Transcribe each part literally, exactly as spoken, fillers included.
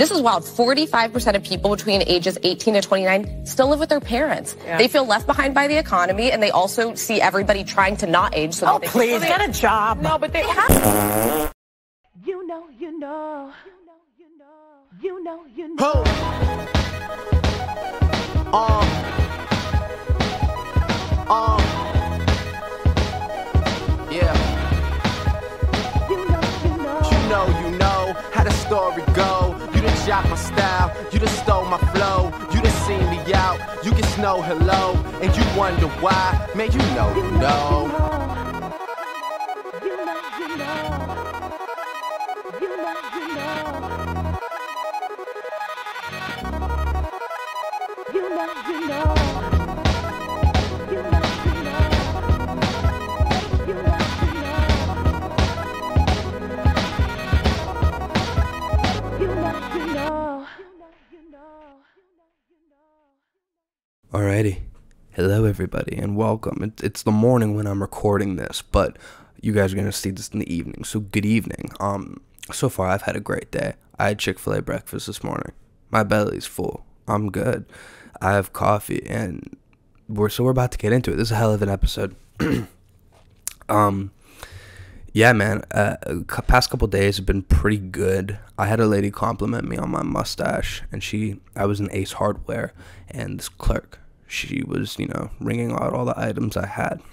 This is wild. forty-five percent of people between ages eighteen to twenty-nine still live with their parents. Yeah. They feel left behind by the economy, and they also see everybody trying to not age. So oh, they please, they, get a job. No, but they have... You know, you know, you know, you know. Um, um, yeah. You know, you know. You know, you know how the story go. You done shot my style, you done stole my flow. You done seen me out, you can snow hello. And you wonder why, man, you know, you know. You know, you know. You know, you know. You know, you know. You know, you know. You know, you know. You know, you know. Alrighty. Hello everybody and welcome. It, it's the morning when I'm recording this, but you guys are going to see this in the evening. So good evening. Um, so far I've had a great day. I had Chick-fil-A breakfast this morning. My belly's full. I'm good. I have coffee and we're so we're about to get into it. This is a hell of an episode. um, yeah, man. Uh, past couple days have been pretty good. I had a lady compliment me on my mustache, and she, I was in Ace Hardware, and this clerk, she was, you know, ringing out all the items I had.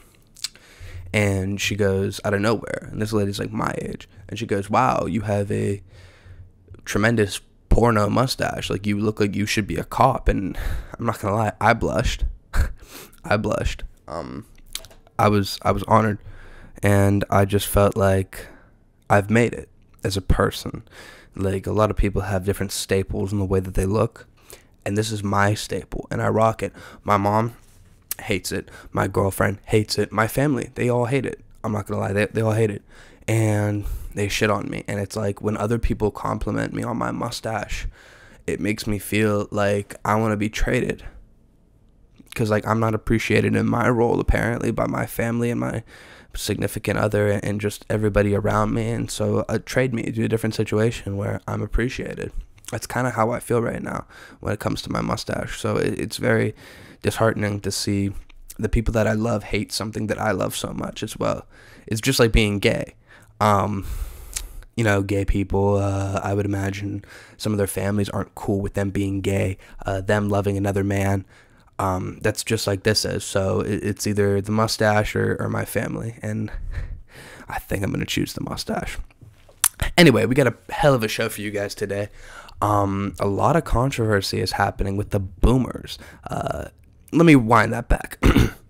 And she goes, out of nowhere, and this lady's like my age, and she goes, wow, you have a tremendous porno mustache. Like, you look like you should be a cop. And I'm not gonna lie, I blushed. I blushed. Um, I was, I was honored, and I just felt like I've made it as a person. Like, a lot of people have different staples in the way that they look, and this is my staple, and I rock it. My mom hates it. My girlfriend hates it. My family, they all hate it. I'm not gonna lie, they, they all hate it. And they shit on me. And it's like, when other people compliment me on my mustache, it makes me feel like I want to be traded. Because, like, I'm not appreciated in my role, apparently, by my family and my significant other and just everybody around me. And so uh, trade me to a different situation where I'm appreciated. That's kind of how I feel right now when it comes to my mustache. So it, it's very disheartening to see the people that I love hate something that I love so much as well. It's just like being gay. Um, you know, gay people, uh, I would imagine some of their families aren't cool with them being gay, uh, them loving another man. Um, that's just like this is. So it, it's either the mustache or, or my family. And I think I'm going to choose the mustache. Anyway, we got a hell of a show for you guys today. Um, a lot of controversy is happening with the boomers. Uh, let me wind that back.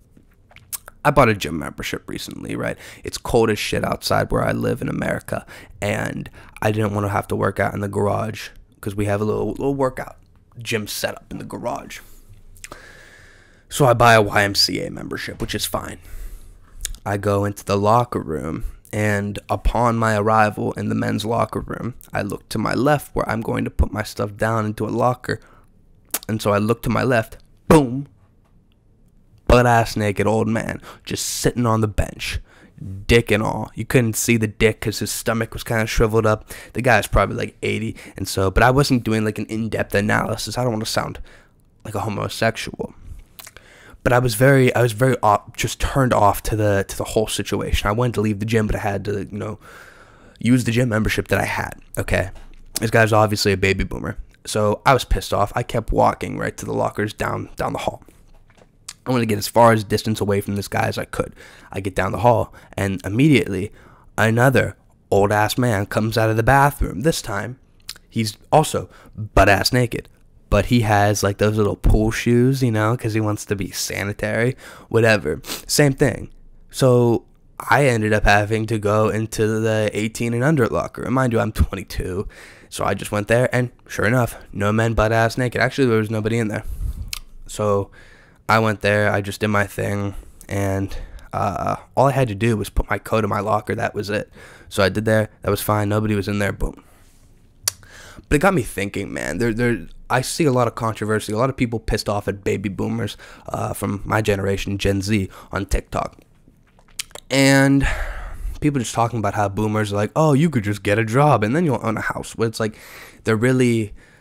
I bought a gym membership recently, right? It's cold as shit outside where I live in America, and I didn't want to have to work out in the garage because we have a little little workout gym set up in the garage. So I buy a Y M C A membership, which is fine. I go into the locker room, and upon my arrival in the men's locker room, I look to my left where I'm going to put my stuff down into a locker. And so I look to my left, boom, butt-ass naked old man just sitting on the bench, dick and all. You couldn't see the dick because his stomach was kind of shriveled up. The guy's probably like eighty, and so, but I wasn't doing like an in-depth analysis. I don't want to sound like a homosexual. But I was very, I was very off, just turned off to the to the whole situation. I wanted to leave the gym, but I had to, you know, use the gym membership that I had. Okay, this guy's obviously a baby boomer, so I was pissed off. I kept walking right to the lockers down down the hall. I wanted to get as far as distance away from this guy as I could. I get down the hall, and immediately another old ass man comes out of the bathroom. This time, he's also butt ass naked. But he has, like, those little pool shoes, you know, because he wants to be sanitary, whatever. Same thing. So I ended up having to go into the eighteen and under locker. And mind you, I'm twenty-two. So I just went there, and sure enough, no men butt-ass naked. Actually, there was nobody in there. So I went there. I just did my thing. And uh, all I had to do was put my coat in my locker. That was it. So I did there. That was fine. Nobody was in there. Boom. But it got me thinking, man. There, there. I see a lot of controversy. A lot of people pissed off at baby boomers uh, from my generation, Gen Z, on TikTok. And people just talking about how boomers are like, oh, you could just get a job and then you'll own a house. But it's like they're really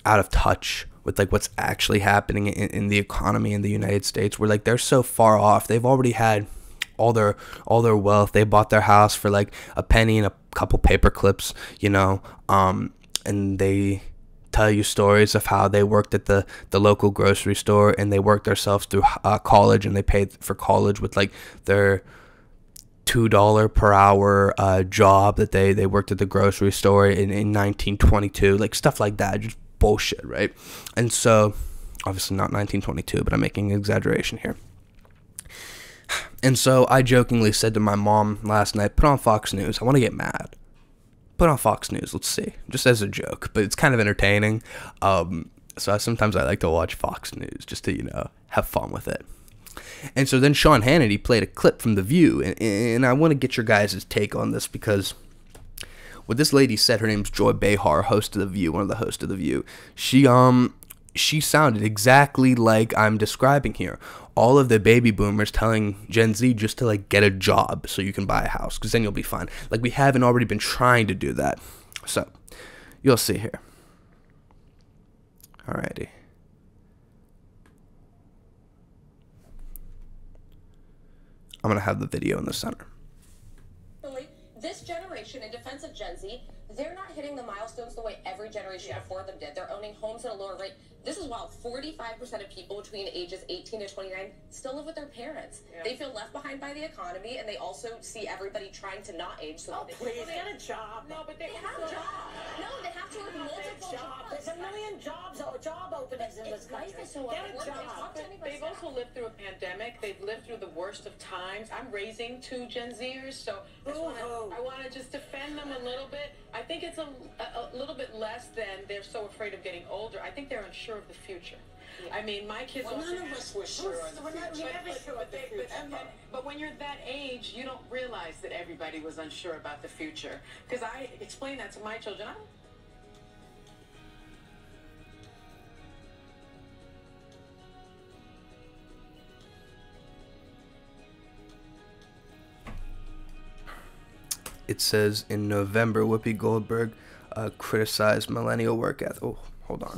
out of touch with like what's actually happening in, in the economy in the United States. Where like they're so far off. They've already had all their all their wealth. They bought their house for like a penny and a couple paper clips, you know. Um, and they tell you stories of how they worked at the the local grocery store, and they worked themselves through uh, college, and they paid for college with like their two dollar per hour uh, job that they they worked at the grocery store in in nineteen twenty-two, like stuff like that. Just bullshit, right? And so, obviously not nineteen twenty-two, but I'm making an exaggeration here. And so I jokingly said to my mom last night, put on Fox News. I want to get mad. Put on Fox News. Let's see. Just as a joke, but it's kind of entertaining. Um, so I, sometimes I like to watch Fox News just to, you know, have fun with it. And so then Sean Hannity played a clip from The View, and, and I want to get your guys' take on this, because what this lady said, her name's Joy Behar, host of The View, one of the hosts of The View. She um she sounded exactly like I'm describing here. All of the baby boomers telling Gen Z just to like get a job so you can buy a house, because then you'll be fine. Like, we haven't already been trying to do that. So you'll see here. Alrighty. I'm gonna have the video in the center. This generation, in defense of Gen Z, they're not hitting the milestones the way every generation yeah. before them did. They're owning homes at a lower rate. This is wild. forty-five percent of people between ages eighteen to twenty-nine still live with their parents. Yeah. They feel left behind by the economy, and they also see everybody trying to not age. So oh, they please, get a job. No, but they, they have jobs. No, they have to work multiple job. jobs. There's a million jobs, job openings in this country. So get a job. They've also lived through a pandemic. They've lived through the worst of times. I'm raising two Gen Zers, so I want to just defend them a little bit. I think it's a, a, a little bit less than they're so afraid of getting older. I think they're unsure of the future. Yeah. I mean, my kids well, also none of us were sure of the we're not, future. Never sure of the future. But, but, but when you're that age, you don't realize that everybody was unsure about the future. Because I explain that to my children. I don't It says in November, Whoopi Goldberg uh, criticized millennial work ethic. Oh, hold on.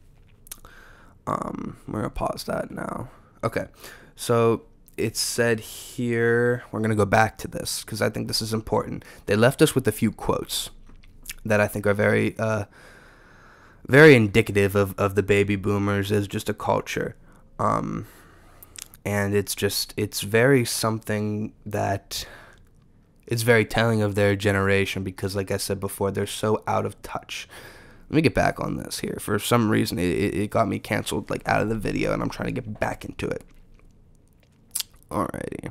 Um, we're gonna pause that now. Okay, so it said here, we're gonna go back to this because I think this is important. They left us with a few quotes that I think are very, uh, very indicative of, of the baby boomers as just a culture. Um, and it's just, it's very something that, it's very telling of their generation because, like I said before, they're so out of touch. Let me get back on this here. For some reason, it, it got me canceled like out of the video, and I'm trying to get back into it. Alrighty.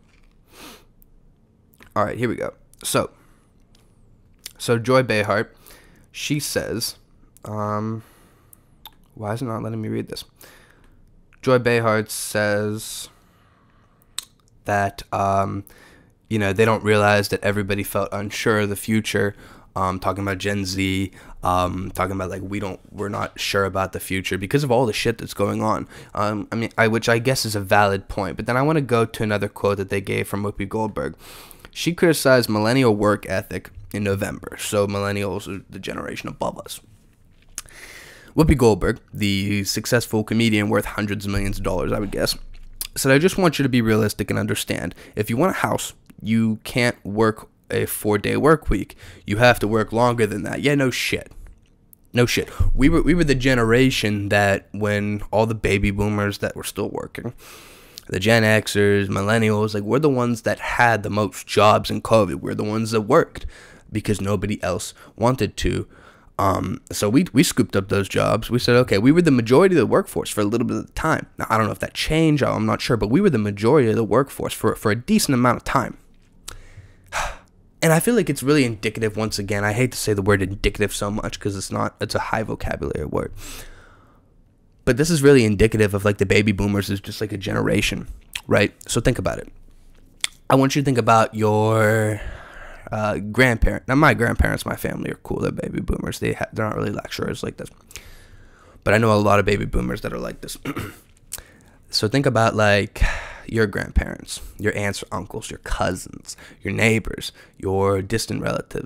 Alright, here we go. So, so Joy Behar, she says, um, why is it not letting me read this? Joy Behar says that, um, you know, they don't realize that everybody felt unsure of the future. Um, talking about Gen Z, um, talking about like we don't, we're not sure about the future because of all the shit that's going on. Um, I mean, I which I guess is a valid point. But then I want to go to another quote that they gave from Whoopi Goldberg. She criticized millennial work ethic in November. So millennials are the generation above us. Whoopi Goldberg, the successful comedian worth hundreds of millions of dollars, I would guess, said, "I just want you to be realistic and understand. If you want a house, you can't work a four-day work week. You have to work longer than that." Yeah, no shit. No shit. We were we were the generation that when all the baby boomers that were still working, the Gen Xers, millennials, like we're the ones that had the most jobs in COVID. We're the ones that worked because nobody else wanted to. Um, so we we scooped up those jobs. We said, okay, we were the majority of the workforce for a little bit of the time. Now, I don't know if that changed. I'm not sure, but we were the majority of the workforce for, for a decent amount of time. And I feel like it's really indicative, once again, I hate to say the word indicative so much because it's not, it's a high vocabulary word. But this is really indicative of like the baby boomers is just like a generation, right? So think about it. I want you to think about your uh, grandparent. Now my grandparents, my family are cool. They're baby boomers. They ha- they're not really lecturers like this. But I know a lot of baby boomers that are like this. So think about like your grandparents, your aunts or uncles, your cousins, your neighbors, your distant relatives.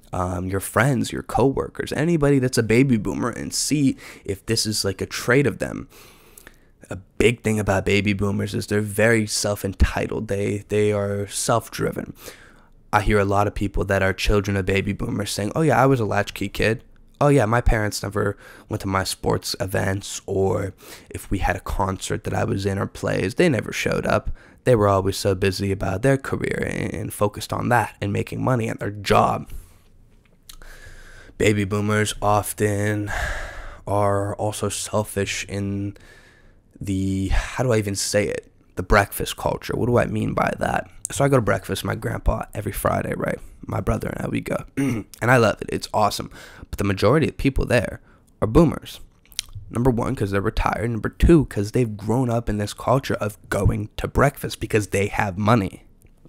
um, your friends, your coworkers, anybody that's a baby boomer, and see if this is like a trait of them. A big thing about baby boomers is they're very self-entitled. They they are self-driven. I hear a lot of people that are children of baby boomers saying, oh yeah, I was a latchkey kid. Oh yeah, my parents never went to my sports events, or if we had a concert that I was in or plays, they never showed up. They were always so busy about their career and, and focused on that and making money at their job. Baby boomers often are also selfish in the, how do I even say it? The breakfast culture. What do I mean by that? So I go to breakfast with my grandpa every Friday, right? My brother and I, we go. And I love it. It's awesome. But the majority of people there are boomers. Number one, because they're retired. Number two, because they've grown up in this culture of going to breakfast because they have money.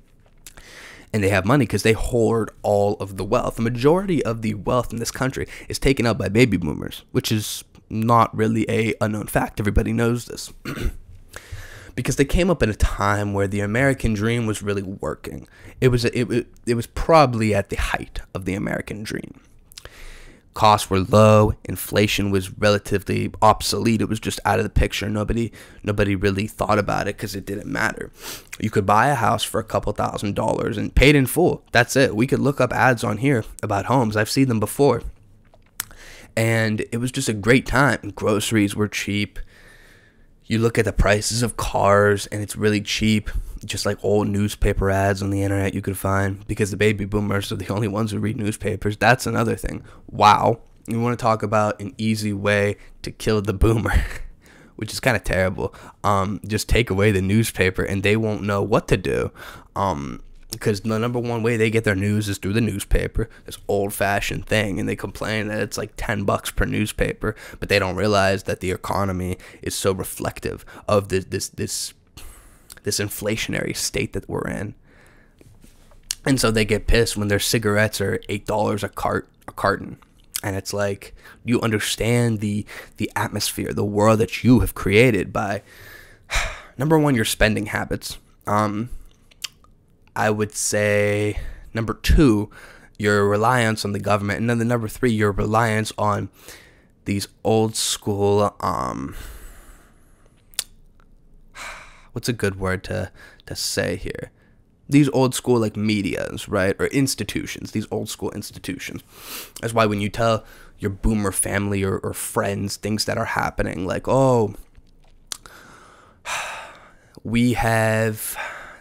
And they have money because they hoard all of the wealth. The majority of the wealth in this country is taken up by baby boomers, which is not really a unknown fact. Everybody knows this. Because they came up in a time where the American dream was really working. It was it, it, it was probably at the height of the American dream. Costs were low, inflation was relatively obsolete. It was just out of the picture. Nobody nobody really thought about it because it didn't matter. You could buy a house for a couple thousand dollars and paid in full. That's it. We could look up ads on here about homes. I've seen them before. And it was just a great time. Groceries were cheap. You look at the prices of cars and it's really cheap. Just like old newspaper ads on the internet you could find, because the baby boomers are the only ones who read newspapers. That's another thing. Wow. You want to talk about an easy way to kill the boomer, which is kind of terrible. Um, just take away the newspaper and they won't know what to do. Um, because the number one way they get their news is through the newspaper, this old-fashioned thing, and they complain that it's like ten bucks per newspaper, but they don't realize that the economy is so reflective of this this this this inflationary state that we're in. And so they get pissed when their cigarettes are eight dollars a cart a carton. And it's like, you understand the the atmosphere, the world that you have created by, number one, your spending habits. Um, I would say, number two, your reliance on the government. And then the number three, your reliance on these old school, um, what's a good word to, to say here? These old school, like, medias, right? Or institutions, these old school institutions. That's why when you tell your boomer family or, or friends things that are happening, like, oh, we have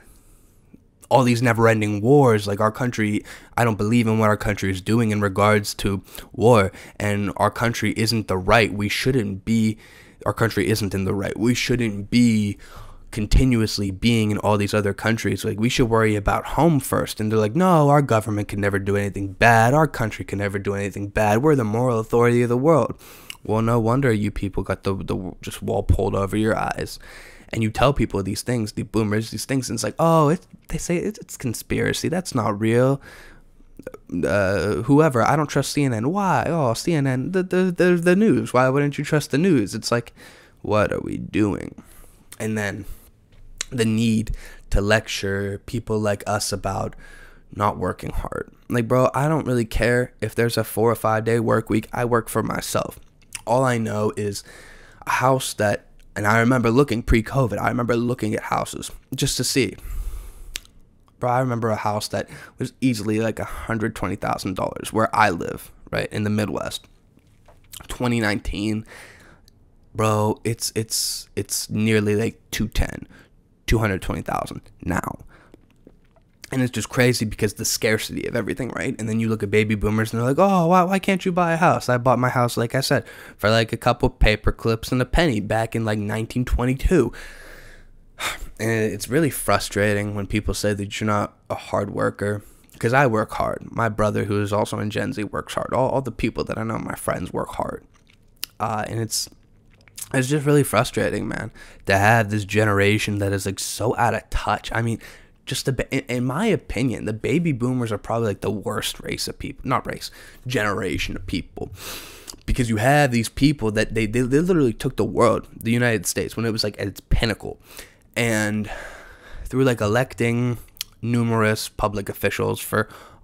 all these never-ending wars, like our country, I don't believe in what our country is doing in regards to war, and our country isn't the right, we shouldn't be, our country isn't in the right, we shouldn't be continuously being in all these other countries, like we should worry about home first. And they're like, no, our government can never do anything bad, our country can never do anything bad, we're the moral authority of the world. Well, no wonder you people got the, the just wall pulled over your eyes. And you tell people these things, the boomers, these things, and it's like, oh, it, they say it's, it's conspiracy. That's not real. Uh, whoever, I don't trust C N N. Why? Oh, C N N, the, the, the, the news. Why wouldn't you trust the news? It's like, what are we doing? And then the need to lecture people like us about not working hard. Like, bro, I don't really care if there's a four or five day work week. I work for myself. All I know is a house that, and I remember looking pre-COVID, I remember looking at houses just to see. Bro, I remember a house that was easily like one hundred twenty thousand dollars where I live, right, in the Midwest. twenty nineteen, bro, it's it's it's nearly like two ten, two hundred twenty thousand now. And it's just crazy because the scarcity of everything, right? And then you look at baby boomers and they're like, oh, why, why can't you buy a house? I bought my house, like I said, for like a couple paper clips and a penny back in like nineteen twenty-two. And it's really frustrating when people say that you're not a hard worker, because I work hard. My brother, who is also in Gen Z, works hard. All, all the people that I know, my friends, work hard. Uh, and it's it's just really frustrating, man, to have this generation that is like so out of touch. I mean, just the, in my opinion, the baby boomers are probably like the worst race of people, not race, generation of people, because you have these people that they, they, they literally took the world, the United States, when it was like at its pinnacle, and through like electing numerous public officials for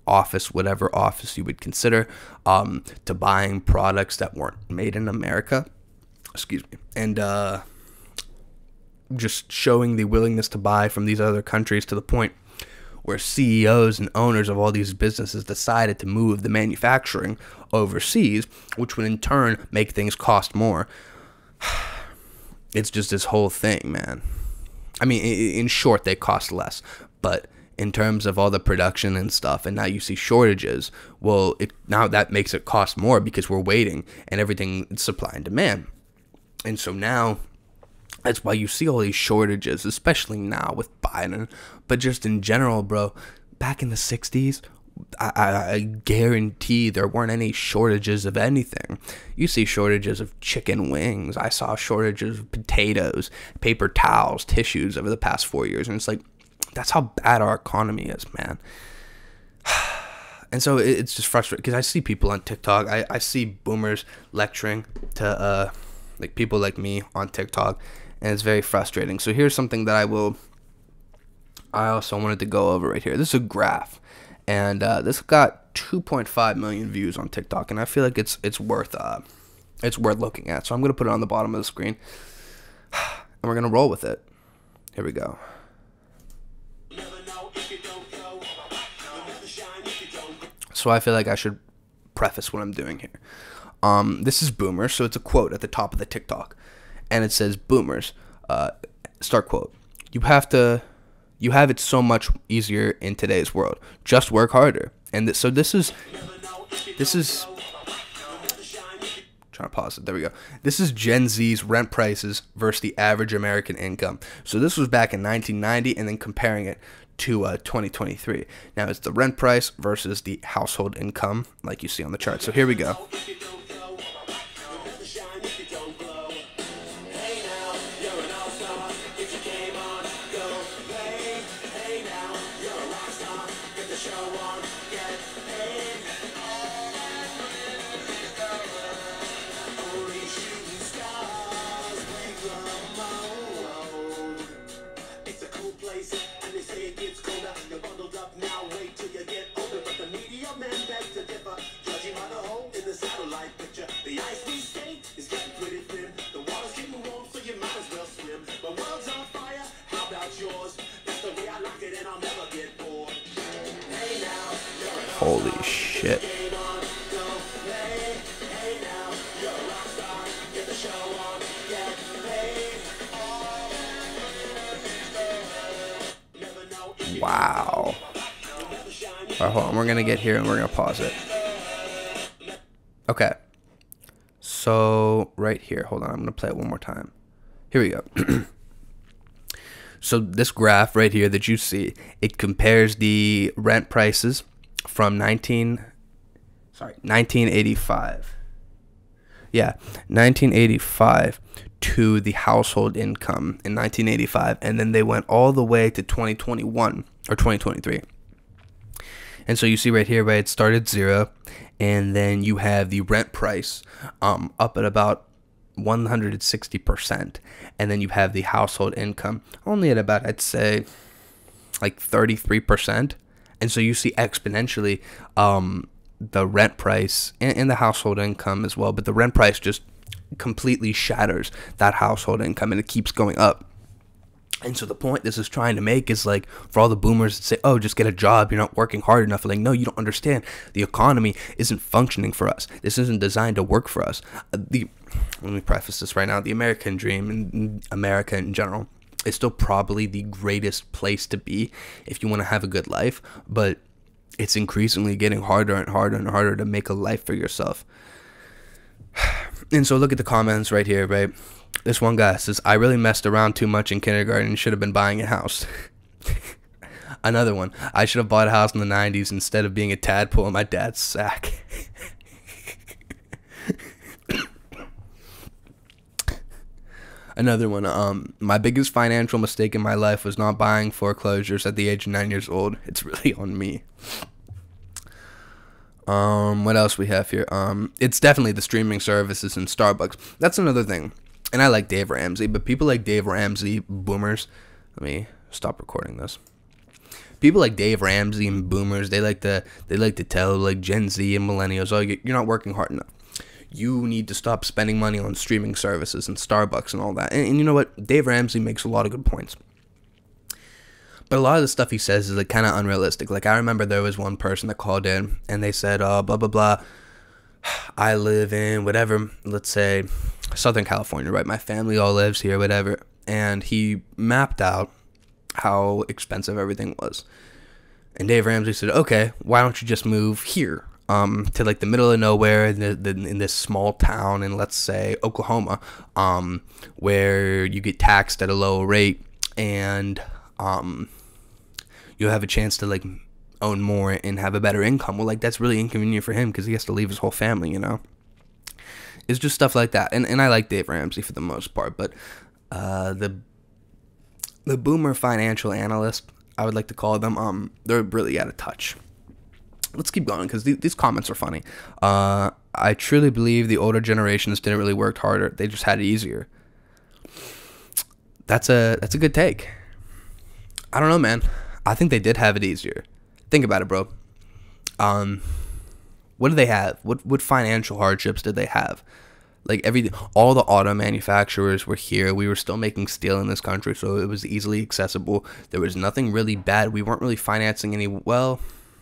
office, whatever office you would consider, um, to buying products that weren't made in America. Excuse me. And uh, just showing the willingness to buy from these other countries to the point where C E Os and owners of all these businesses decided to move the manufacturing overseas, which would in turn make things cost more. It's just this whole thing, man. I mean, in short, they cost less, but in terms of all the production and stuff, and now you see shortages, well, it now that makes it cost more because we're waiting and everything is supply and demand. And so now that's why you see all these shortages, especially now with Biden, but just in general, bro. Back in the sixties, I, I, I guarantee there weren't any shortages of anything. You see shortages of chicken wings. I saw shortages of potatoes, paper towels, tissues over the past four years. And it's like, that's how bad our economy is, man. And so it's just frustrating because I see people on TikTok. I, I see boomers lecturing to uh, like people like me on TikTok. And it's very frustrating. So here's something that I will, I also wanted to go over right here. This is a graph. And uh, this got two point five million views on TikTok, and I feel like it's it's worth uh, it's worth looking at. So I'm gonna put it on the bottom of the screen, and we're gonna roll with it. Here we go. So I feel like I should preface what I'm doing here. Um, this is Boomers, so it's a quote at the top of the TikTok, and it says, "Boomers, uh, start quote. You have to." You have it so much easier in today's world. Just work harder." And th- so this is, this is, trying to pause it. There we go. This is Gen Z's rent prices versus the average American income. So this was back in nineteen ninety, and then comparing it to uh, twenty twenty-three. Now it's the rent price versus the household income, like you see on the chart. So here we go. Holy shit. Wow. Alright, hold on. We're gonna get here and we're gonna pause it. Okay. So, right here. Hold on. I'm gonna play it one more time. Here we go. So, this graph right here that you see, it compares the rent prices from nineteen sorry nineteen eighty-five yeah nineteen eighty-five to the household income in nineteen eighty-five, and then they went all the way to twenty twenty-one or twenty twenty-three. And so you see right here, right, it started zero, and then you have the rent price um up at about one hundred sixty percent, and then you have the household income only at about, I'd say, like thirty-three percent. And so you see exponentially um, the rent price and, and the household income as well. But the rent price just completely shatters that household income, and it keeps going up. And so the point this is trying to make is, like, for all the boomers that say, oh, just get a job, you're not working hard enough. Like, no, you don't understand. The economy isn't functioning for us. This isn't designed to work for us. Uh, the Let me preface this right now. The American dream and America in general is still probably the greatest place to be if you want to have a good life, but it's increasingly getting harder and harder and harder to make a life for yourself. And so look at the comments right here, right? This one guy says, "I really messed around too much in kindergarten and should have been buying a house." Another one, "I should have bought a house in the nineties instead of being a tadpole in my dad's sack." Another one, um, "My biggest financial mistake in my life was not buying foreclosures at the age of nine years old. It's really on me." Um, what else we have here? Um, it's definitely the streaming services and Starbucks. That's another thing. And I like Dave Ramsey, but people like Dave Ramsey, boomers, let me stop recording this. people like Dave Ramsey and boomers, they like to they like to tell like Gen Z and millennials, oh, you're not working hard enough. You need to stop spending money on streaming services and Starbucks and all that. And, and you know what? Dave Ramsey makes a lot of good points. But a lot of the stuff he says is like kind of unrealistic. Like I remember there was one person that called in and they said, uh, blah, blah, blah. I live in whatever, let's say Southern California, right? My family all lives here, whatever. And he mapped out how expensive everything was. And Dave Ramsey said, okay, why don't you just move here? Um, to like the middle of nowhere in, the, the, in this small town in, let's say, Oklahoma, um, where you get taxed at a low rate and um, you'll have a chance to like own more and have a better income. Well, like that's really inconvenient for him because he has to leave his whole family, you know? It's just stuff like that. And and I like Dave Ramsey for the most part, but uh, the the boomer financial analyst, I would like to call them, um, they're really out of touch. Let's keep going because th- these comments are funny. Uh, I truly believe the older generations didn't really work harder. They just had it easier. That's a that's a good take. I don't know, man. I think they did have it easier. Think about it, bro. Um, what did they have? What what financial hardships did they have? Like every all the auto manufacturers were here. We were still making steel in this country, so it was easily accessible. There was nothing really bad. We weren't really financing any. Well,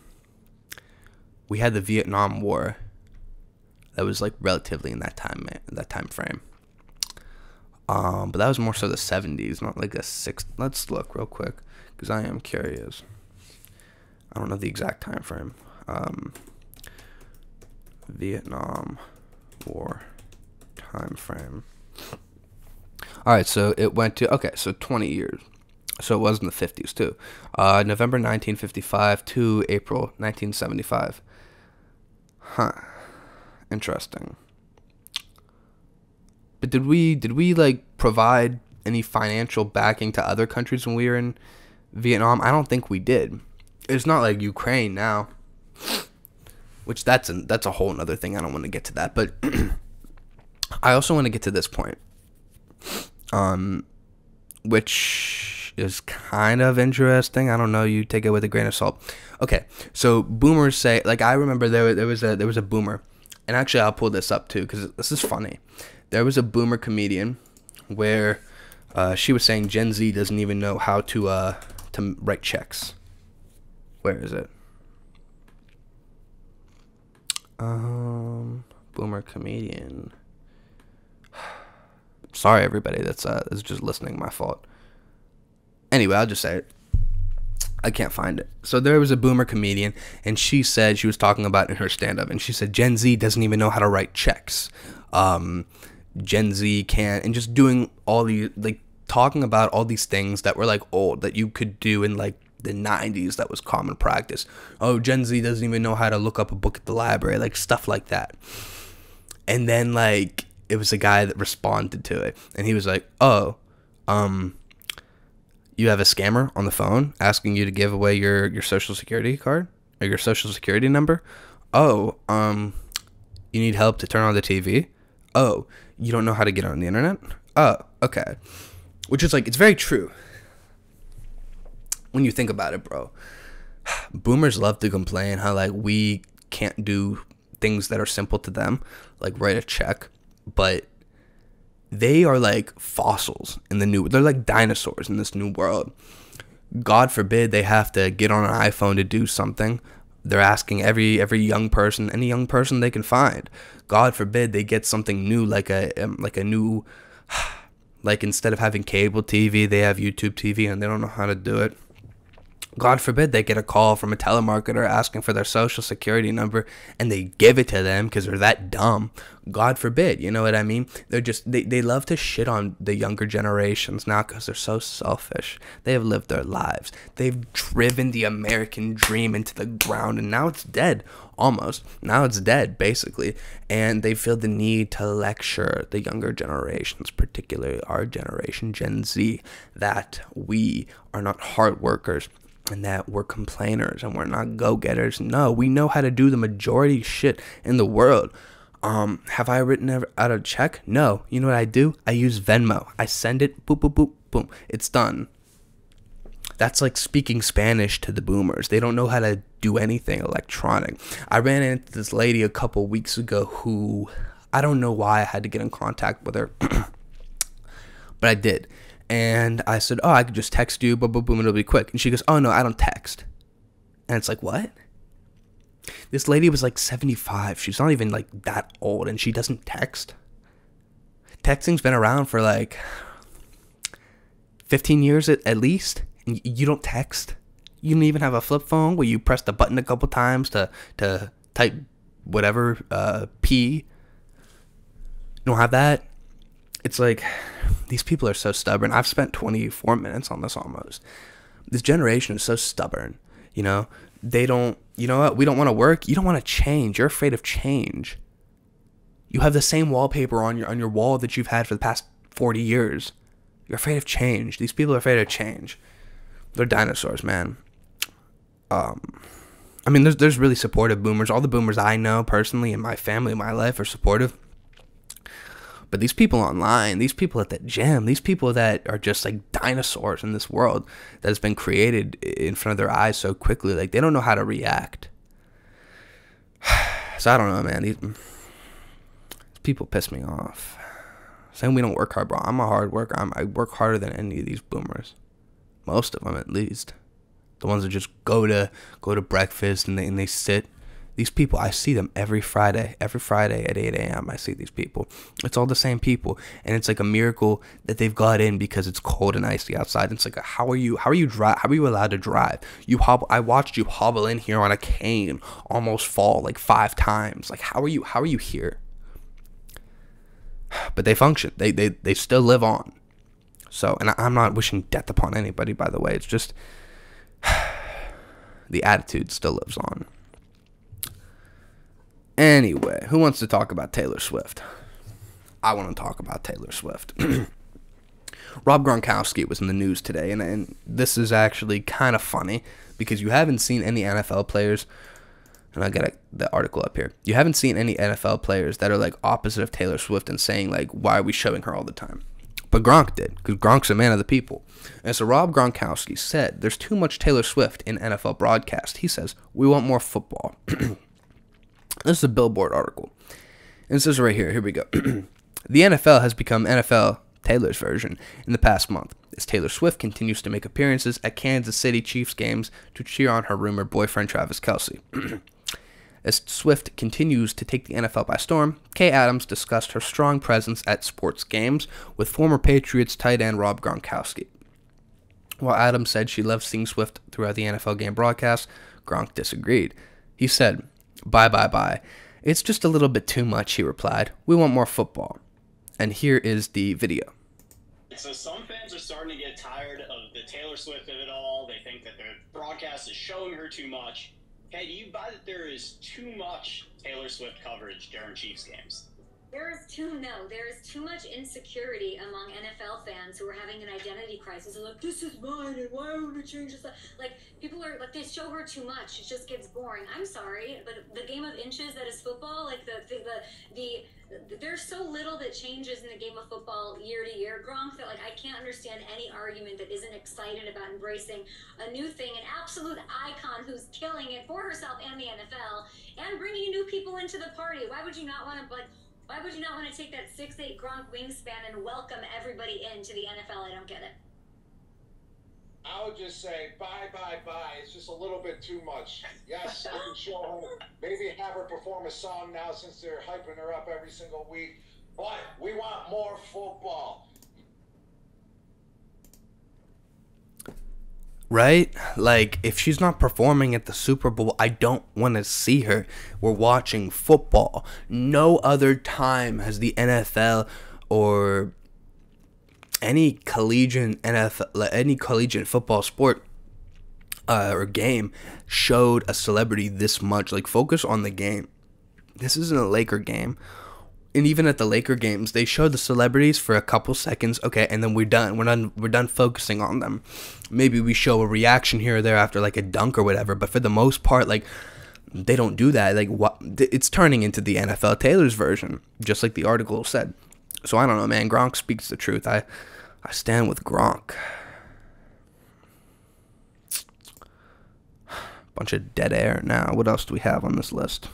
we had the Vietnam War. That was like relatively in that time, man, that time frame. Um, but that was more so the seventies, not like the sixties. Let's look real quick because I am curious. I don't know the exact time frame. Um, Vietnam War time frame. All right, so it went to okay, so twenty years. So it was in the fifties too. Uh, November nineteen fifty-five to April nineteen seventy-five. Huh. Interesting. But did we did we like provide any financial backing to other countries when we were in Vietnam? I don't think we did. It's not like Ukraine now, which that's a, that's a whole nother thing. I don't want to get to that, but I also want to get to this point, um, which is kind of interesting. I don't know. You take it with a grain of salt. Okay, so boomers say, like I remember there there was a there was a boomer, and actually I'll pull this up too because this is funny. There was a boomer comedian where uh, she was saying Gen Z doesn't even know how to uh, to write checks. Where is it? Um, boomer comedian. Sorry, everybody. That's uh, that's just listening. My fault. Anyway, I'll just say it. I can't find it. So there was a boomer comedian, and she said she was talking about in her stand-up, and she said Gen Z doesn't even know how to write checks. Um, Gen Z can't, and just doing all these, like talking about all these things that were like old that you could do in like the nineties that was common practice. Oh, Gen Z doesn't even know how to look up a book at the library, like stuff like that. And then like it was a guy that responded to it, and he was like, "Oh, um, you have a scammer on the phone asking you to give away your your social security card or your social security number. Oh, um, you need help to turn on the T V. Oh, you don't know how to get on the internet. Oh, okay." Which is like, it's very true. When you think about it, bro, boomers love to complain how like we can't do things that are simple to them, like write a check, but they are like fossils in the new, they're like dinosaurs in this new world. God forbid they have to get on an iPhone to do something. They're asking every every young person, any young person they can find. God forbid they get something new, like a um, like a new, like instead of having cable T V, they have YouTube T V and they don't know how to do it. God forbid they get a call from a telemarketer asking for their social security number and they give it to them because they're that dumb. God forbid, you know what I mean? They're just, they, they love to shit on the younger generations now because they're so selfish. They have lived their lives. They've driven the American dream into the ground and now it's dead, almost. Now it's dead, basically. And they feel the need to lecture the younger generations, particularly our generation, Gen Z, that we are not hard workers. And that we're complainers and we're not go-getters. No, we know how to do the majority of shit in the world. Um, have I written out a check? No. You know what I do? I use Venmo. I send it, boop, boop, boop, boom. It's done. That's like speaking Spanish to the boomers. They don't know how to do anything electronic. I ran into this lady a couple weeks ago who, I don't know why I had to get in contact with her, but I did. And I said, oh, I could just text you, boom, boom, boom, it'll be quick. And she goes, oh, no, I don't text. And it's like, what? This lady was like seventy-five. She's not even like that old, and she doesn't text. Texting's been around for like fifteen years at, at least. And you don't text. You don't even have a flip phone where you press the button a couple times to, to type whatever, uh, P. You don't have that. It's like, these people are so stubborn. I've spent twenty-four minutes on this almost. This generation is so stubborn, you know? They don't, you know what? We don't want to work. You don't want to change. You're afraid of change. You have the same wallpaper on your on your wall that you've had for the past forty years. You're afraid of change. These people are afraid of change. They're dinosaurs, man. Um, I mean, there's there's really supportive boomers. All the boomers I know personally in my family, in my life, are supportive. But these people online, these people at the gym, these people that are just like dinosaurs in this world that has been created in front of their eyes so quickly, like they don't know how to react. So I don't know, man. These, these people piss me off. Saying we don't work hard, bro. I'm a hard worker. I'm, I work harder than any of these boomers. Most of them, at least. The ones that just go to go to breakfast and they and they sit. These people, I see them every Friday. Every Friday at eight a.m. I see these people. It's all the same people. And it's like a miracle that they've got in because it's cold and icy outside. It's like, how are you, how are you drive, how are you allowed to drive? You hobble, I watched you hobble in here on a cane, almost fall like five times. Like, how are you, how are you here? But they function. They, they, they still live on. So, and I, I'm not wishing death upon anybody, by the way. It's just, the attitude still lives on. Anyway, who wants to talk about Taylor Swift? I want to talk about Taylor Swift. Rob Gronkowski was in the news today, and, and this is actually kind of funny because you haven't seen any N F L players, and I got the article up here. You haven't seen any N F L players that are like opposite of Taylor Swift and saying like, why are we showing her all the time? But Gronk did, because Gronk's a man of the people. And so Rob Gronkowski said, there's too much Taylor Swift in N F L broadcast. He says, we want more football. This is a Billboard article. And it says right here, here we go. The N F L has become N F L Taylor's version in the past month, as Taylor Swift continues to make appearances at Kansas City Chiefs games to cheer on her rumored boyfriend Travis Kelce. As Swift continues to take the N F L by storm, Kay Adams discussed her strong presence at sports games with former Patriots tight end Rob Gronkowski. While Adams said she loved seeing Swift throughout the N F L game broadcast, Gronk disagreed. He said, bye, bye, bye. It's just a little bit too much, he replied. We want more football. And here is the video. So some fans are starting to get tired of the Taylor Swift of it all. They think that their broadcast is showing her too much. Hey, do you buy that there is too much Taylor Swift coverage during Chiefs games? There is too, no, there is too much insecurity among N F L fans who are having an identity crisis. They're like, this is mine, and why would we change this? Like, people are, like, they show her too much. It just gets boring. I'm sorry, but the game of inches that is football, like, the, the, the, the there's so little that changes in the game of football year to year, Gronk, that, like, I can't understand any argument that isn't excited about embracing a new thing, an absolute icon who's killing it for herself and the N F L, and bringing new people into the party. Why would you not want to, like, Why would you not want to take that six eight Gronk wingspan and welcome everybody into the N F L? I don't get it. I would just say, bye, bye, bye. It's just a little bit too much. Yes, I can show her. Maybe have her perform a song now since they're hyping her up every single week. But we want more football. Right? Like, if she's not performing at the Super Bowl, I don't want to see her. We're watching football. No other time has the N F L or any collegiate N F L, any collegiate football sport uh, or game showed a celebrity this much. Like, focus on the game. This isn't a Laker game. And even at the Laker games, they show the celebrities for a couple seconds, okay, and then we're done. We're done. We're done focusing on them. Maybe we show a reaction here or there after like a dunk or whatever. But for the most part, like, they don't do that. Like, what? It's turning into the N F L Taylor's version, just like the article said. So I don't know, man. Gronk speaks the truth. I, I stand with Gronk. Bunch of dead air. Now, what else do we have on this list?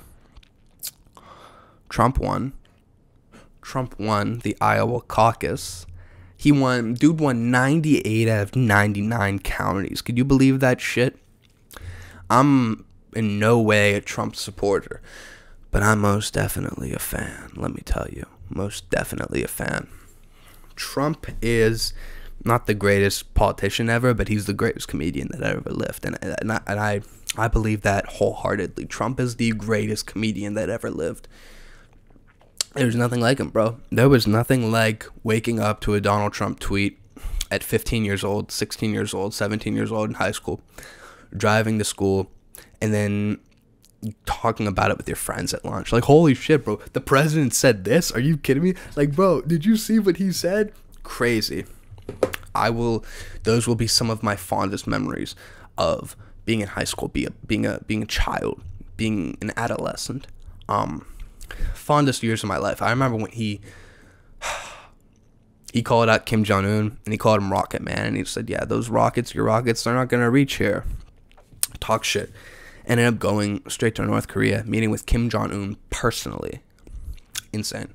Trump won. Trump won the Iowa caucus. He won, dude won ninety-eight out of ninety-nine counties. Could you believe that shit? I'm in no way a Trump supporter, but I'm most definitely a fan, let me tell you. Most definitely a fan. Trump is not the greatest politician ever, but he's the greatest comedian that ever lived. And, and, I, and I, I believe that wholeheartedly. Trump is the greatest comedian that ever lived. There's nothing like him, bro. There was nothing like waking up to a Donald Trump tweet at fifteen years old, sixteen years old, seventeen years old in high school, driving to school, and then talking about it with your friends at lunch. Like, holy shit, bro. The president said this? Are you kidding me? Like, bro, did you see what he said? Crazy. I will, those will be some of my fondest memories of being in high school, be a, being a, being a child, being an adolescent. Um... Fondest years of my life. I remember when he he called out Kim Jong-un and he called him Rocket Man, and he said, yeah, those rockets, your rockets, they're not going to reach here. Talk shit. Ended up going straight to North Korea, meeting with Kim Jong-un personally. Insane.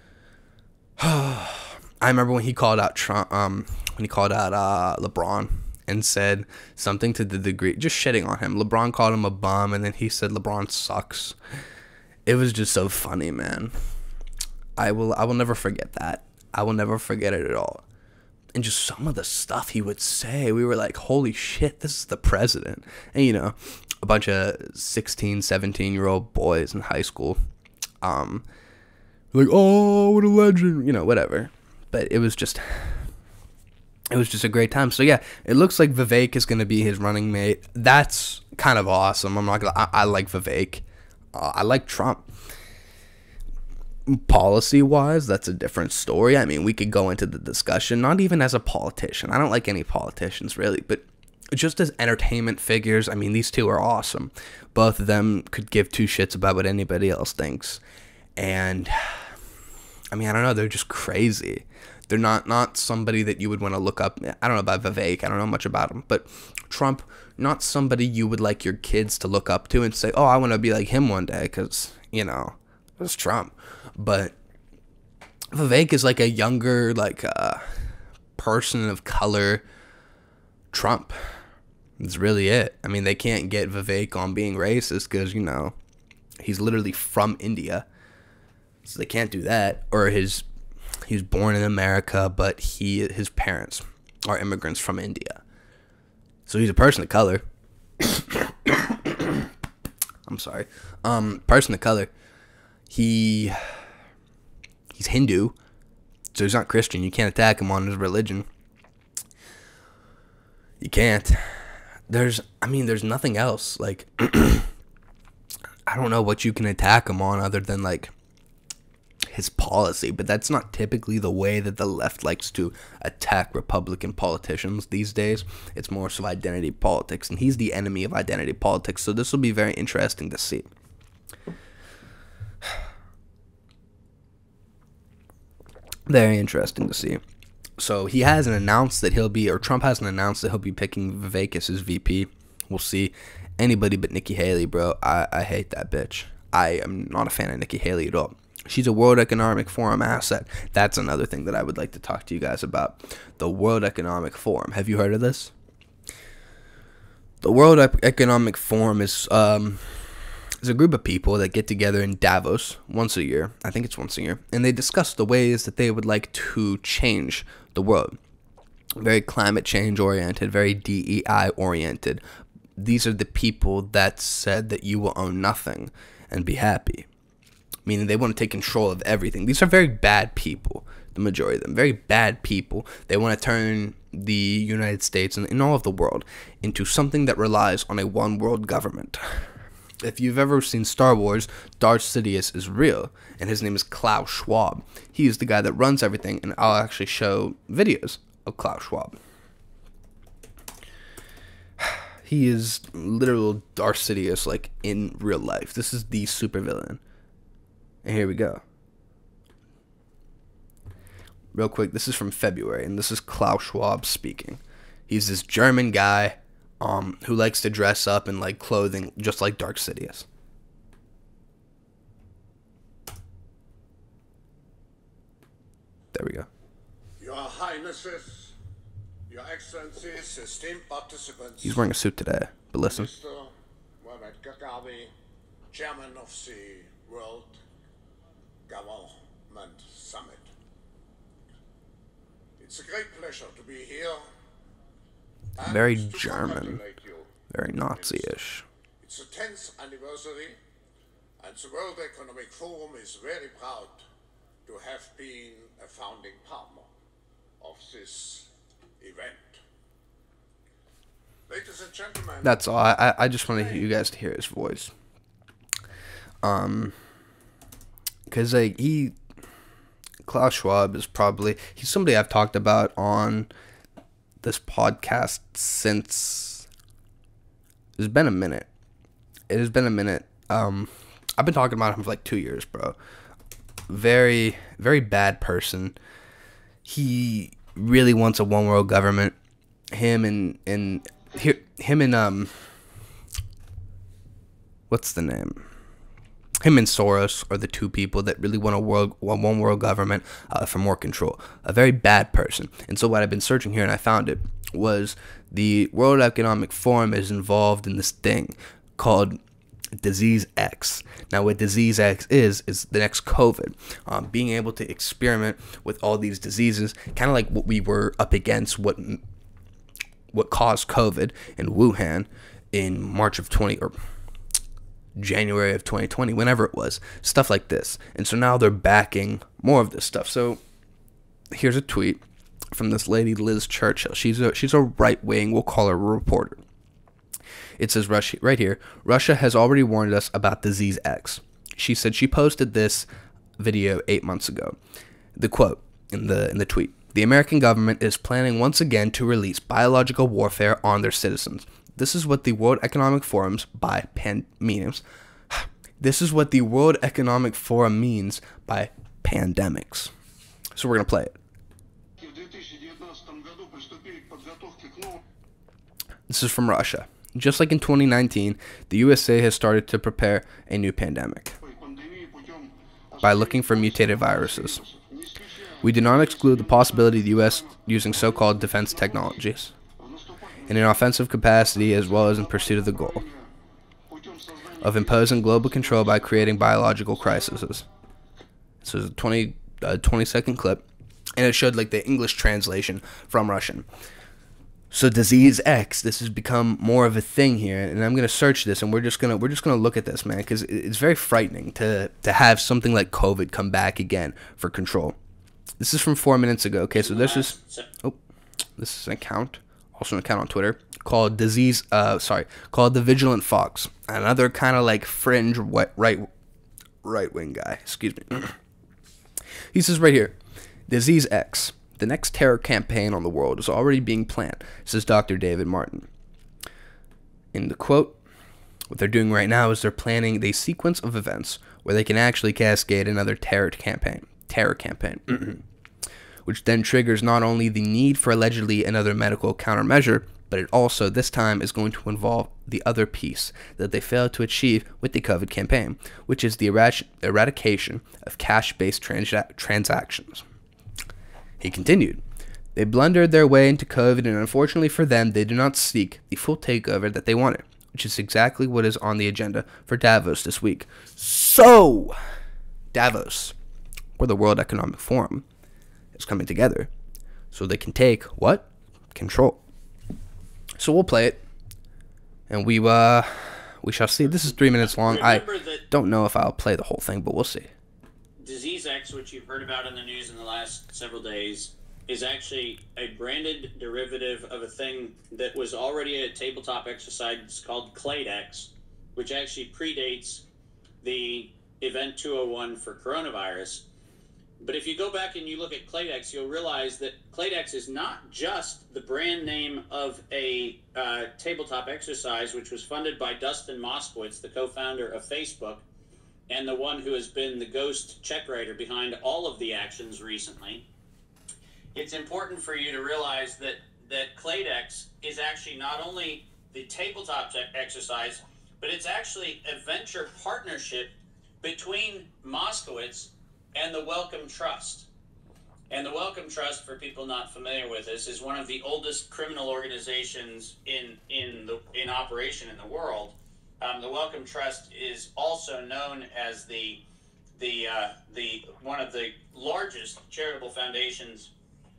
I remember when he called out Trump, um, when he called out uh, LeBron and said something to the degree, just shitting on him. LeBron called him a bum, and then he said LeBron sucks. It was just so funny, man. I will I will never forget that. I will never forget it at all. And just some of the stuff he would say, we were like, holy shit, this is the president. And, you know, a bunch of sixteen, seventeen-year-old boys in high school. Um, like, oh, what a legend. You know, whatever. But it was just... It was just a great time. So, yeah, it looks like Vivek is going to be his running mate. That's kind of awesome. I'm not going to... I like Vivek. Uh, I like Trump. Policy-wise, that's a different story. I mean, we could go into the discussion, not even as a politician. I don't like any politicians, really, but just as entertainment figures, I mean, these two are awesome. Both of them could give two shits about what anybody else thinks. And, I mean, I don't know, they're just crazy. They're not, not somebody that you would want to look up. I don't know about Vivek. I don't know much about him. But Trump, not somebody you would like your kids to look up to and say, oh, I want to be like him one day because, you know, it's Trump. But Vivek is like a younger, like, uh, person of color Trump. That's really it. I mean, they can't get Vivek on being racist because, you know, he's literally from India. So they can't do that. Or his... He was born in America, but he his parents are immigrants from India. So he's a person of color. I'm sorry. Um, person of color. He he's Hindu, so he's not Christian. You can't attack him on his religion. You can't. There's, I mean, there's nothing else. Like, I don't know what you can attack him on other than, like, his policy, but that's not typically the way that the left likes to attack Republican politicians these days. It's more so identity politics, and he's the enemy of identity politics, so this will be very interesting to see. Very interesting to see. So he hasn't announced that he'll be, or Trump hasn't announced that he'll be picking Vivek as his V P. We'll see. Anybody but Nikki Haley, bro. I, I hate that bitch. I am not a fan of Nikki Haley at all. She's a World Economic Forum asset. That's another thing that I would like to talk to you guys about. The World Economic Forum. Have you heard of this? The World Economic Forum is um, is a group of people that get together in Davos once a year. I think it's once a year. And they discuss the ways that they would like to change the world. Very climate change oriented, very D E I oriented. These are the people that said that you will own nothing and be happy. Meaning they want to take control of everything. These are very bad people, the majority of them. Very bad people. They want to turn the United States and, and all of the world into something that relies on a one world government. If you've ever seen Star Wars, Darth Sidious is real, and his name is Klaus Schwab. He is the guy that runs everything, and I'll actually show videos of Klaus Schwab. He is literal Darth Sidious, like, in real life. This is the supervillain. And here we go. Real quick, this is from February, and this is Klaus Schwab speaking. He's this German guy. um, who likes to dress up in like clothing just like Dark Sidious. There we go. Your Highnesses, Your Excellencies, esteemed participants. He's wearing a suit today, but listen. Mister Mohamed Kakabi, Chairman of the World Government Summit. It's a great pleasure to be here. and Very to German, congratulate you. very Nazi-ish. It's the tenth anniversary, and the World Economic Forum is very proud to have been a founding partner of this event. Ladies and gentlemen, That's all. I I just wanted you guys to hear his voice. Um, cause like he, Klaus Schwab is probably he's somebody I've talked about on this podcast since it's been a minute. It has been a minute. Um, I've been talking about him for like two years, bro. Very, very bad person. He really wants a one world government. Him and and him and um, what's the name? Him and Soros are the two people that really want a world, one world government uh, for more control. A very bad person. And so what I've been searching here, and I found it, was the World Economic Forum is involved in this thing called Disease X. Now, what Disease X is, is the next COVID. Um, being able to experiment with all these diseases, kind of like what we were up against, what what caused COVID in Wuhan in March of twenty or January of twenty twenty, whenever it was, stuff like this. And so now they're backing more of this stuff. So here's a tweet from this lady, Liz Churchill. She's a she's a right wing, we'll call her a reporter. It says Russia right here, Russia has already warned us about Disease X. She said she posted this video eight months ago. The quote in the in the tweet: the American government is planning once again to release biological warfare on their citizens. This is what the World Economic Forum's by pan means. This is what the World Economic Forum means by pandemics. So we're gonna play it. This is from Russia. Just like in twenty nineteen, the U S A has started to prepare a new pandemic by looking for mutated viruses. We do not exclude the possibility of the U S using so-called defense technologies in an offensive capacity as well as in pursuit of the goal of imposing global control by creating biological crises. This is a twenty, uh, twenty second clip, and it showed like the English translation from Russian. So Disease X, this has become more of a thing here, and I'm gonna search this, and we're just gonna we're just gonna look at this, man, because it's very frightening to to have something like COVID come back again for control. This is from four minutes ago. Okay, so this is oh, this is an account, also an account on Twitter called Disease. Uh, sorry, called the Vigilant Fox, another kind of like fringe right right right wing guy. Excuse me. He says right here, Disease X. The next terror campaign on the world is already being planned, says Doctor David Martin. In the quote, what they're doing right now is they're planning a sequence of events where they can actually cascade another terror campaign, terror campaign, which then triggers not only the need for allegedly another medical countermeasure, but it also this time is going to involve the other piece that they failed to achieve with the COVID campaign, which is the erad- eradication of cash-based trans- transactions. He continued, they blundered their way into COVID, and unfortunately for them, they do not seek the full takeover that they wanted, which is exactly what is on the agenda for Davos this week. So, Davos, where the World Economic Forum is coming together, so they can take, what? Control. So we'll play it, and we, uh, we shall see. This is three minutes long. I don't know if I'll play the whole thing, but we'll see. Disease X, which you've heard about in the news in the last several days, is actually a branded derivative of a thing that was already a tabletop exercise called Cladex, which actually predates the Event two oh one for coronavirus. But if you go back and you look at Cladex, you'll realize that Cladex is not just the brand name of a uh, tabletop exercise, which was funded by Dustin Moskowitz, the co-founder of Facebook, and the one who has been the ghost check writer behind all of the actions recently. It's important for you to realize that, that Cladex is actually not only the tabletop exercise, but it's actually a venture partnership between Moskowitz and the Wellcome Trust. And the Wellcome Trust, for people not familiar with this, is one of the oldest criminal organizations in in the in operation in the world. Um, the Wellcome Trust is also known as the the uh, the one of the largest charitable foundations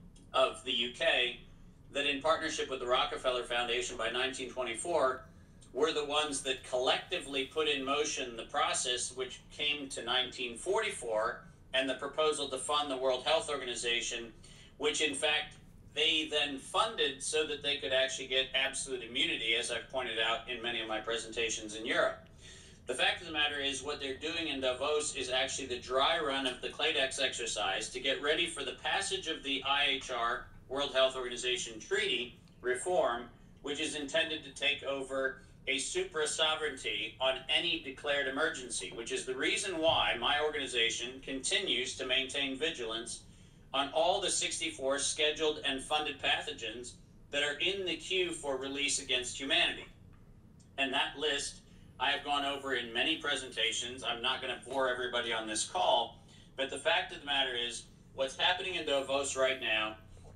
of the U K, that in partnership with the Rockefeller Foundation by nineteen twenty-four were the ones that collectively put in motion the process which came to nineteen forty-four and the proposal to fund the World Health Organization, which in fact they then funded so that they could actually get absolute immunity, as I've pointed out in many of my presentations in Europe. The fact of the matter is, what they're doing in Davos is actually the dry run of the Cladex exercise to get ready for the passage of the I H R, World Health Organization Treaty reform, which is intended to take over a supra-sovereignty on any declared emergency, which is the reason why my organization continues to maintain vigilance on all the sixty-four scheduled and funded pathogens that are in the queue for release against humanity. And that list I have gone over in many presentations. I'm not going to bore everybody on this call, but the fact of the matter is, what's happening in Davos right now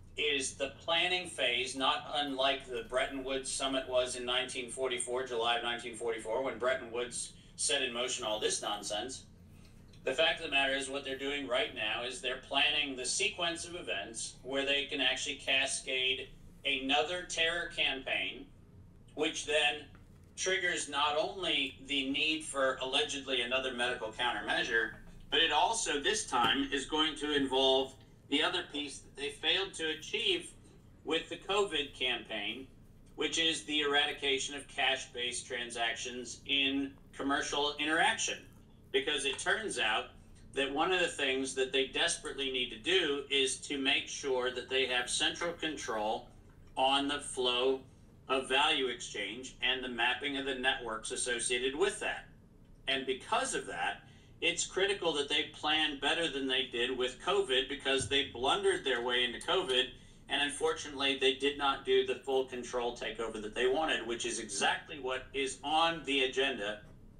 is the planning phase, not unlike the Bretton Woods summit was in nineteen forty-four, July of nineteen forty-four, when Bretton Woods set in motion all this nonsense. The fact of the matter is, what they're doing right now is they're planning the sequence of events where they can actually cascade another terror campaign, which then triggers not only the need for allegedly another medical countermeasure, but it also this time is going to involve the other piece that they failed to achieve with the COVID campaign, which is the eradication of cash-based transactions in commercial interaction. Because it turns out that one of the things that they desperately need to do is to make sure that they have central control on the flow of value exchange and the mapping of the networks associated with that. And because of that, it's critical that they plan better than they did with COVID, because they blundered their way into COVID, and unfortunately they did not do the full control takeover that they wanted, which is exactly what is on the agenda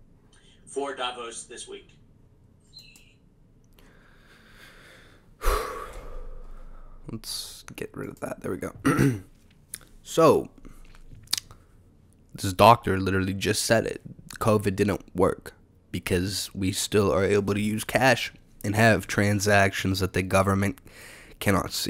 for Davos this week. Let's get rid of that. There we go. So, this doctor literally just said it. COVID didn't work because we still are able to use cash and have transactions that the government cannot see.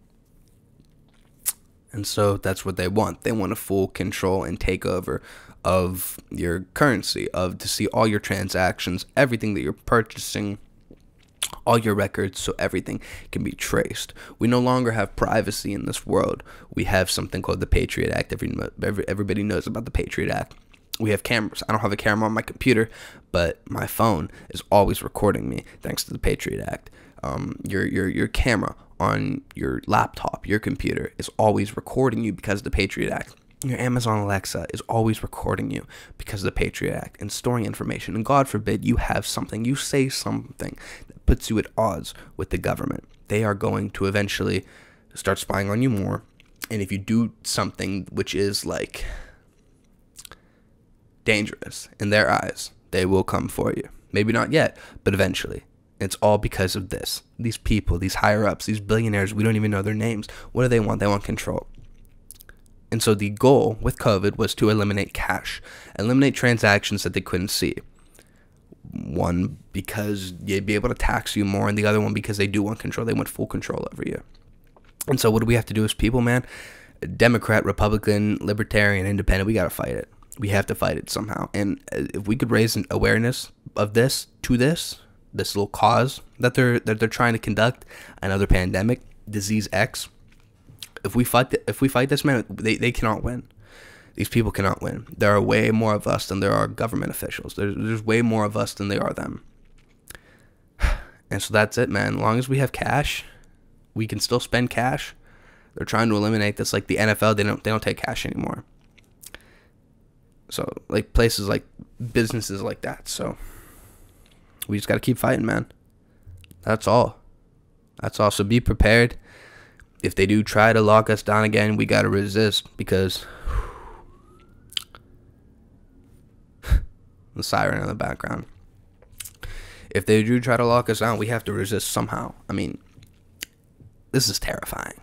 And so that's what they want. They want a full control and takeover of your currency, of to see all your transactions, everything that you're purchasing, all your records, so everything can be traced. We no longer have privacy in this world. We have something called the Patriot Act. Every, every, everybody knows about the Patriot Act. We have cameras. I don't have a camera on my computer, but my phone is always recording me thanks to the Patriot Act. Um, your your your camera on your laptop, your computer, is always recording you because of the Patriot Act. Your Amazon Alexa is always recording you because of the Patriot Act and storing information. And God forbid you have something, you say something that puts you at odds with the government. They are going to eventually start spying on you more. And if you do something which is like dangerous in their eyes, they will come for you. Maybe not yet, but eventually. It's all because of this. These people, these higher ups, these billionaires, we don't even know their names. What do they want? They want control. And so the goal with COVID was to eliminate cash, eliminate transactions that they couldn't see. One, because they'd be able to tax you more, and the other one because they do want control. They want full control over you. And so what do we have to do as people, man? Democrat, Republican, Libertarian, Independent, we got to fight it. We have to fight it somehow. And if we could raise an awareness of this to this, this little cause that they're that they're trying to conduct, another pandemic, disease X. If we fight, the, if we fight this, man, they they cannot win. These people cannot win. There are way more of us than there are government officials. There's there's way more of us than there are them. And so that's it, man. As long as we have cash, we can still spend cash. They're trying to eliminate this, like the N F L. They don't they don't take cash anymore. So like places like businesses like that. So we just got to keep fighting, man. That's all. That's all. So be prepared. If they do try to lock us down again, we got to resist, because the siren in the background. If they do try to lock us out, we have to resist somehow. I mean, this is terrifying.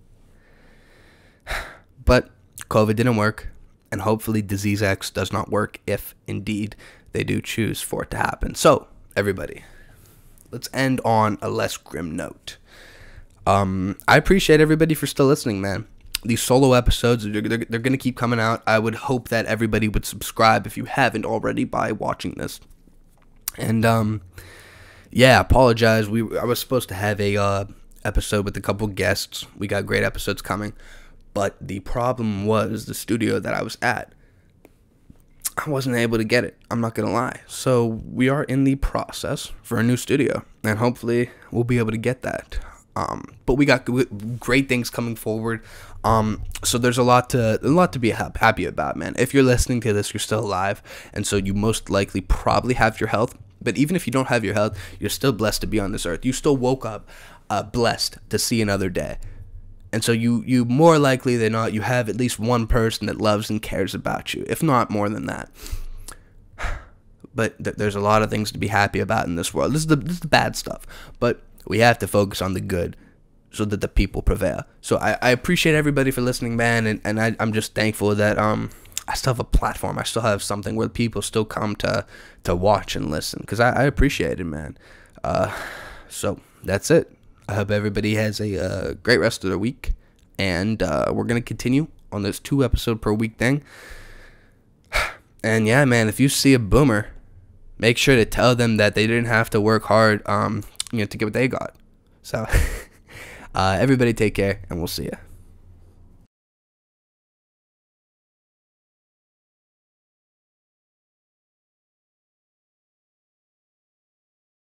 But COVID didn't work, and hopefully Disease X does not work if indeed they do choose for it to happen. So, everybody, let's end on a less grim note. Um, I appreciate everybody for still listening, man. These solo episodes, they're, they're, they're going to keep coming out. I would hope that everybody would subscribe if you haven't already by watching this. And, um, yeah, apologize. We I was supposed to have a uh, episode with a couple guests. We got great episodes coming. But the problem was the studio that I was at. I wasn't able to get it. I'm not going to lie. So we are in the process for a new studio. And hopefully we'll be able to get that. Um, but we got great things coming forward. Um, so there's a lot to a lot to be ha- happy about, man. If you're listening to this, you're still alive. And so you most likely probably have your health. But even if you don't have your health, you're still blessed to be on this earth. You still woke up uh, blessed to see another day. And so you, you more likely than not, you have at least one person that loves and cares about you, if not more than that. But th- there's a lot of things to be happy about in this world. This is the, this is the bad stuff. But we have to focus on the good so that the people prevail. So I, I appreciate everybody for listening, man. And, and I, I'm just thankful that um I still have a platform. I still have something where people still come to, to watch and listen. Because I, I appreciate it, man. Uh, so that's it. I hope everybody has a uh, great rest of their week. And uh, we're going to continue on this two episode per week thing. And yeah, man, if you see a boomer, make sure to tell them that they didn't have to work hard um, you know, to get what they got. So uh, everybody take care, and we'll see you.